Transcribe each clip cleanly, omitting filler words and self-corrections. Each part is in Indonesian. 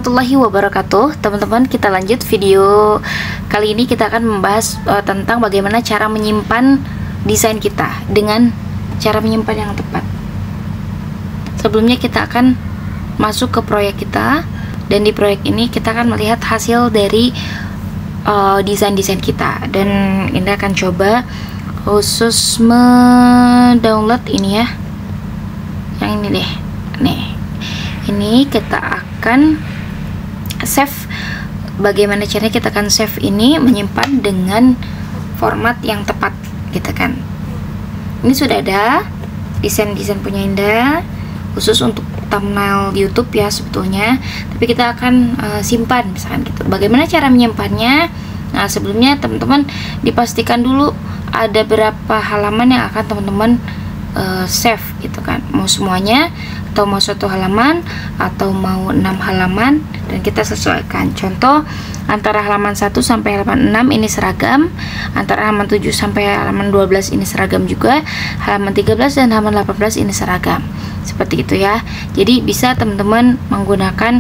warahmatullahi wabarakatuh. Teman-teman, kita lanjut video kali ini. Kita akan membahas tentang bagaimana cara menyimpan desain kita dengan cara menyimpan yang tepat. Sebelumnya kita akan masuk ke proyek kita, dan di proyek ini kita akan melihat hasil dari desain-desain kita. Dan ini akan coba khusus mendownload ini ya, yang ini deh. Nih, ini kita akan save. Bagaimana caranya kita akan save ini, menyimpan dengan format yang tepat gitu kan. Ini sudah ada desain-desain punya Indah khusus untuk thumbnail YouTube ya sebetulnya, tapi kita akan simpan misalkan gitu. Bagaimana cara menyimpannya? Nah, sebelumnya teman-teman dipastikan dulu ada berapa halaman yang akan teman-teman save gitu kan, mau semuanya atau mau satu halaman atau mau 6 halaman, dan kita sesuaikan. Contoh, antara halaman 1 sampai halaman 6 ini seragam, antara halaman 7 sampai halaman 12 ini seragam juga, halaman 13 dan halaman 18 ini seragam, seperti itu ya. Jadi bisa teman-teman menggunakan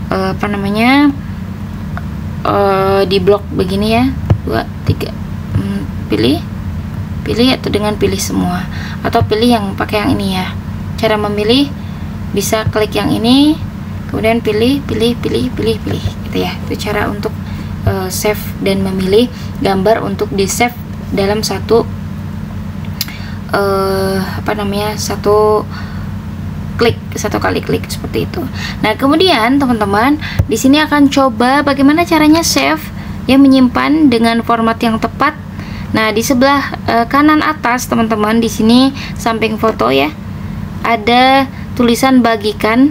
di blok begini ya, 2, 3, pilih atau dengan pilih semua, atau pilih yang pakai yang ini ya. Cara memilih bisa klik yang ini, kemudian pilih gitu ya. Itu cara untuk save dan memilih gambar untuk di save dalam satu satu kali klik seperti itu. Nah, kemudian teman-teman di sini akan coba bagaimana caranya save yang menyimpan dengan format yang tepat. Nah, di sebelah kanan atas teman-teman, di sini samping foto ya, ada tulisan bagikan.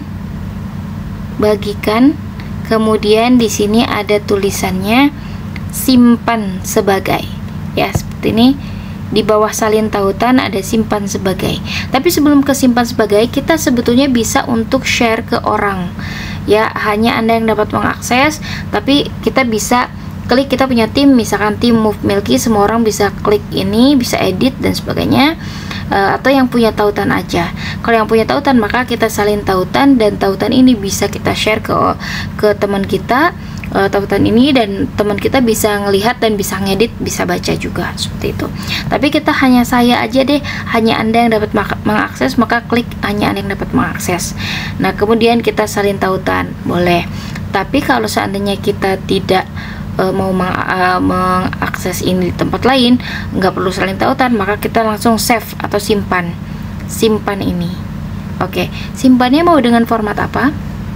Kemudian di sini ada tulisannya simpan sebagai. Ya, seperti ini. Di bawah salin tautan ada simpan sebagai. Tapi sebelum ke simpan sebagai, kita sebetulnya bisa untuk share ke orang. Ya, hanya Anda yang dapat mengakses, tapi kita bisa klik, kita punya tim, misalkan tim Move Milky, semua orang bisa klik ini, bisa edit dan sebagainya. Atau yang punya tautan aja. Kalau yang punya tautan, maka kita salin tautan, dan tautan ini bisa kita share ke teman kita, tautan ini, dan teman kita bisa ngelihat dan bisa ngedit, bisa baca juga seperti itu. Tapi kita hanya saya aja deh, hanya Anda yang dapat mengakses, maka klik hanya Anda yang dapat mengakses. Nah, kemudian kita salin tautan, boleh. Tapi kalau seandainya kita tidak mau mengakses ini di tempat lain, nggak perlu salin tautan, maka kita langsung save atau simpan ini. Oke, simpannya mau dengan format apa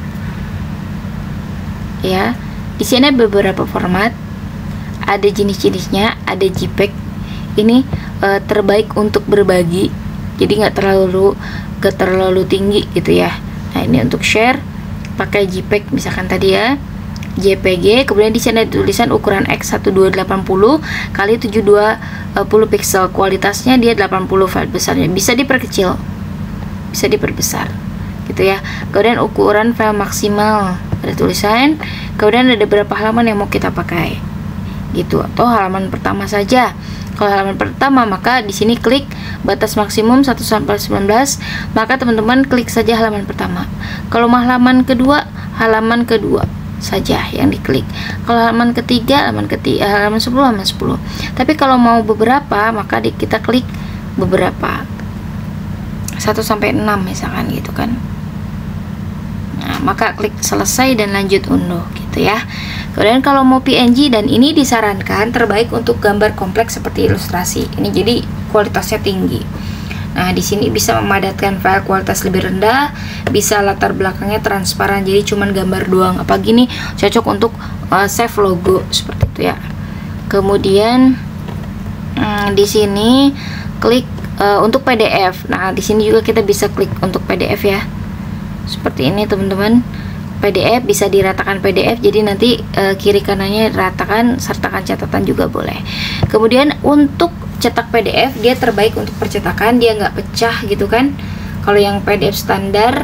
ya? Di sini ada beberapa format, ada jenis-jenisnya, ada JPEG. Ini terbaik untuk berbagi, jadi nggak terlalu tinggi gitu ya. Nah, ini untuk share pakai JPEG misalkan tadi ya, JPG. Kemudian di sini ada tulisan ukuran X 1280 kali 720 pixel, kualitasnya dia 80 file besarnya, bisa diperkecil, bisa diperbesar gitu ya. Kemudian ukuran file maksimal, ada tulisan, kemudian ada beberapa halaman yang mau kita pakai gitu, atau halaman pertama saja. Kalau halaman pertama, maka di sini klik batas maksimum 1 sampai 19, maka teman-teman klik saja halaman pertama. Kalau halaman kedua saja yang diklik. Kalau halaman ketiga, halaman 10. Tapi kalau mau beberapa, maka kita klik beberapa, 1 sampai 6 misalkan gitu kan. Nah, maka klik selesai dan lanjut unduh gitu ya. Kemudian kalau mau PNG, dan ini disarankan terbaik untuk gambar kompleks seperti ilustrasi. Ini jadi kualitasnya tinggi. Nah, di sini bisa memadatkan file kualitas lebih rendah, bisa latar belakangnya transparan, jadi cuman gambar doang. Apa gini cocok untuk save logo seperti itu ya. Kemudian di sini klik untuk PDF. Nah, di sini juga kita bisa klik untuk PDF ya. Seperti ini teman-teman. PDF bisa diratakan PDF, jadi nanti kiri kanannya ratakan, sertakan catatan juga boleh. Kemudian untuk cetak PDF, dia terbaik untuk percetakan, dia nggak pecah gitu kan. Kalau yang PDF standar,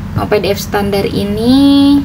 ini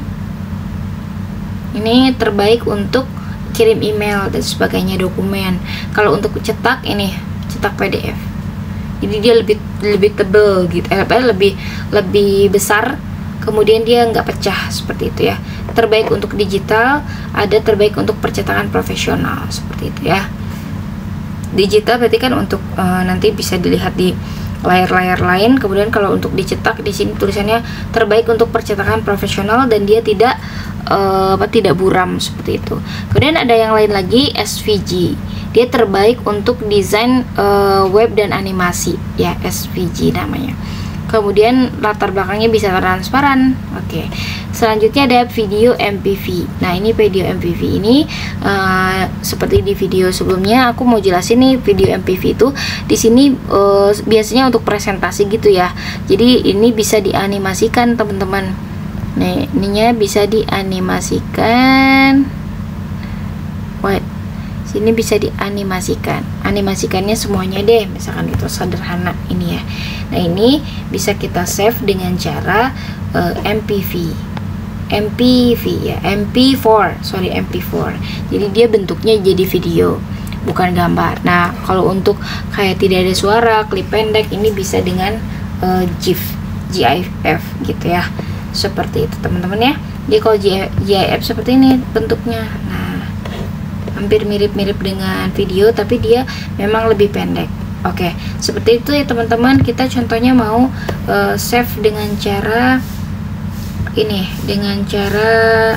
terbaik untuk kirim email dan sebagainya, dokumen. Kalau untuk cetak, ini cetak PDF, jadi dia lebih tebel gitu, lebih besar, kemudian dia nggak pecah seperti itu ya. terbaik untuk digital, ada terbaik untuk percetakan profesional, seperti itu ya. Digital berarti kan untuk nanti bisa dilihat di layar-layar lain. Kemudian kalau untuk dicetak, di sini tulisannya terbaik untuk percetakan profesional dan dia tidak tidak buram, seperti itu. Kemudian ada yang lain lagi, SVG. Dia terbaik untuk desain web dan animasi ya, SVG namanya. Kemudian latar belakangnya bisa transparan. Oke. Selanjutnya ada video MPV. Nah, ini video MPV ini seperti di video sebelumnya aku mau jelasin nih, video MPV itu di sini biasanya untuk presentasi gitu ya. Jadi ini bisa dianimasikan, teman-teman. Nih, ininya bisa dianimasikan. Wait. Sini bisa dianimasikan. Animasikannya semuanya deh, misalkan itu sederhana ini ya. Nah, ini bisa kita save dengan cara MPV ya, MP4. Jadi dia bentuknya jadi video, bukan gambar. Nah, kalau untuk kayak tidak ada suara, klip pendek, ini bisa dengan GIF gitu ya, seperti itu teman-teman ya. Jadi kalau GIF seperti ini bentuknya. Nah, hampir mirip-mirip dengan video, tapi dia memang lebih pendek. Oke, seperti itu ya teman-teman. Kita contohnya mau save dengan cara ini, dengan cara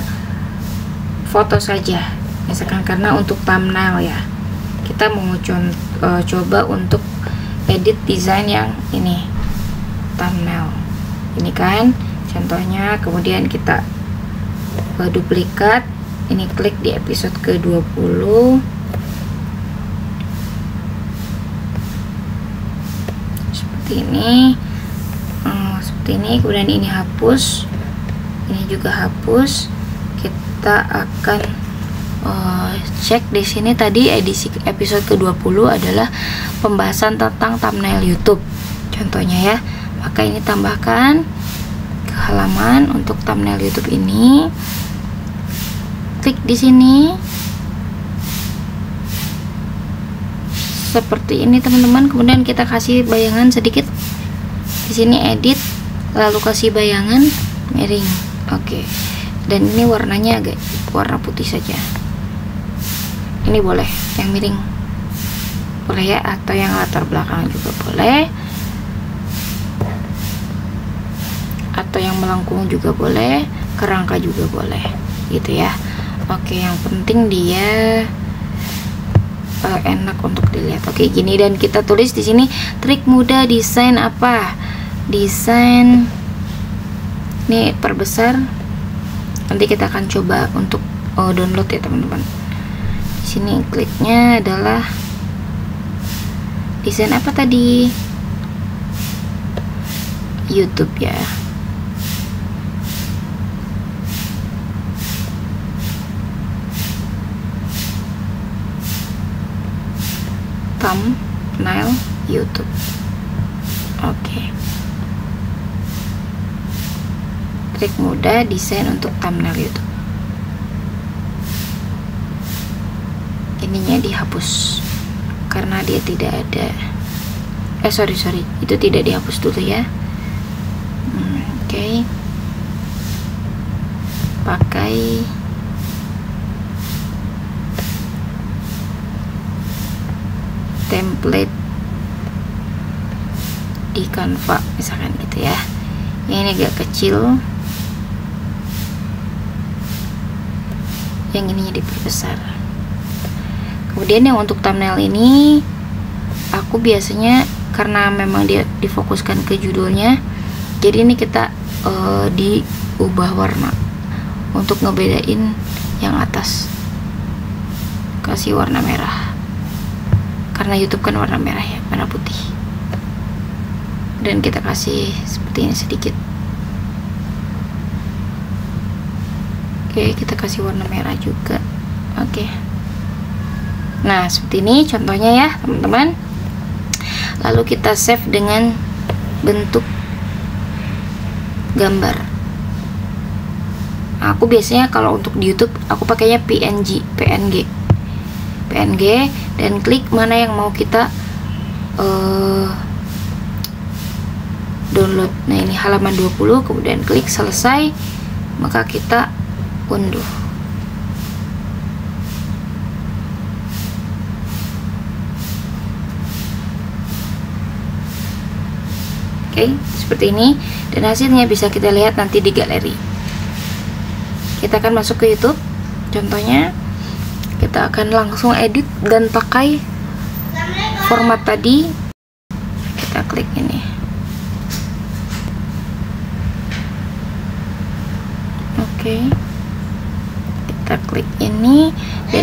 foto saja misalkan, karena untuk thumbnail ya kita mau coba untuk edit desain yang ini, thumbnail ini kan contohnya. Kemudian kita duplikat ini, klik di episode ke-20, seperti ini, kemudian ini hapus, ini juga hapus. Kita akan cek di sini. Tadi edisi episode ke-20 adalah pembahasan tentang thumbnail YouTube contohnya ya, maka ini tambahkan ke halaman untuk thumbnail YouTube ini. Klik di sini seperti ini teman-teman. Kemudian kita kasih bayangan sedikit di sini, edit, lalu kasih bayangan miring. Oke. Dan ini warnanya agak warna putih saja. Ini boleh yang miring, boleh ya, atau yang latar belakang juga boleh, atau yang melengkung juga boleh, kerangka juga boleh, gitu ya. Oke, yang penting dia enak untuk dilihat. Oke, gini, dan kita tulis di sini trik mudah desain apa? Desain ini perbesar. Nanti kita akan coba untuk download ya teman-teman. Di sini kliknya adalah desain apa tadi? YouTube ya. Thumbnail YouTube. Oke. Trik mudah desain untuk thumbnail YouTube. Ininya dihapus karena dia tidak ada. Sorry, itu tidak dihapus dulu ya. Oke. Pakai template di Canva misalkan gitu ya. Ini agak kecil, yang ininya diperbesar. Kemudian yang untuk thumbnail ini aku biasanya, karena memang dia difokuskan ke judulnya, jadi ini kita diubah warna untuk ngebedain yang atas, kasih warna merah karena YouTube kan warna merah ya, merah putih. Dan kita kasih seperti ini sedikit. Oke, kita kasih warna merah juga. Oke. Nah, seperti ini contohnya ya, teman-teman. Lalu kita save dengan bentuk gambar. Aku biasanya kalau untuk di YouTube aku pakainya PNG, dan klik mana yang mau kita download. Nah, ini halaman 20, kemudian klik selesai, maka kita unduh. Oke, seperti ini, dan hasilnya bisa kita lihat nanti di galeri. Kita akan masuk ke YouTube. Contohnya, kita akan langsung edit dan pakai format tadi. Kita klik ini. Oke, kita klik ini dan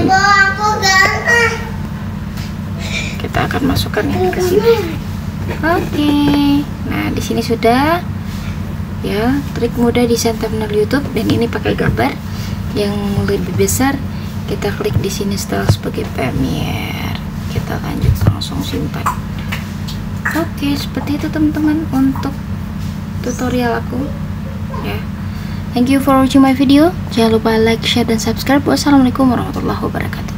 kita akan masukkan ini ke sini. Oke, nah di sini sudah ya, trik mudah desain thumbnail YouTube, dan ini pakai gambar yang lebih besar. Kita klik di sini setelah sebagai Premiere, kita lanjut langsung simpan. Oke, seperti itu teman-teman untuk tutorial aku ya. Thank you for watching my video. Jangan lupa like, share, dan subscribe. Wassalamualaikum warahmatullahi wabarakatuh.